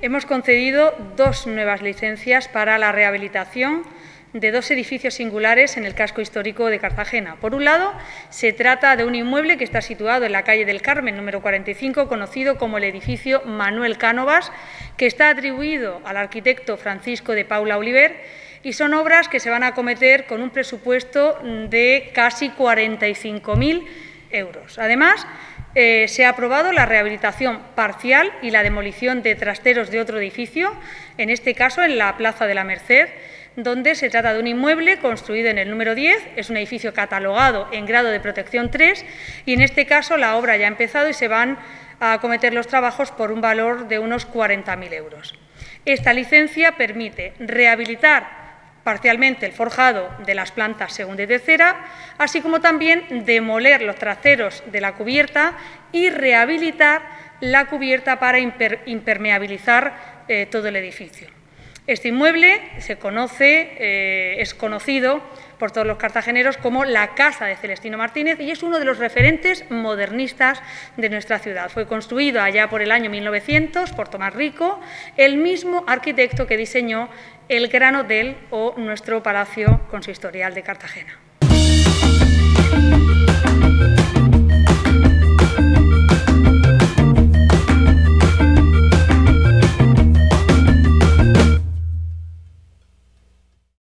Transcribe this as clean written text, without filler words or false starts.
hemos concedido 2 nuevas licencias para la rehabilitación de 2 edificios singulares en el casco histórico de Cartagena. Por un lado, se trata de un inmueble que está situado en la calle del Carmen, número 45, conocido como el edificio Manuel Cánovas, que está atribuido al arquitecto Francisco de Paula Oliver, y son obras que se van a acometer con un presupuesto de casi 45.000 euros. Además, se ha aprobado la rehabilitación parcial y la demolición de trasteros de otro edificio, en este caso en la Plaza de la Merced, donde se trata de un inmueble construido en el número 10, es un edificio catalogado en grado de protección 3 y en este caso la obra ya ha empezado y se van a acometer los trabajos por un valor de unos 40.000 euros. Esta licencia permite rehabilitar parcialmente el forjado de las plantas segunda y tercera, así como también demoler los trasteros de la cubierta y rehabilitar la cubierta para impermeabilizar todo el edificio. Este inmueble es conocido por todos los cartageneros como la Casa de Celestino Martínez y es uno de los referentes modernistas de nuestra ciudad. Fue construido allá por el año 1900 por Tomás Rico, el mismo arquitecto que diseñó el Gran Hotel o nuestro Palacio Consistorial de Cartagena.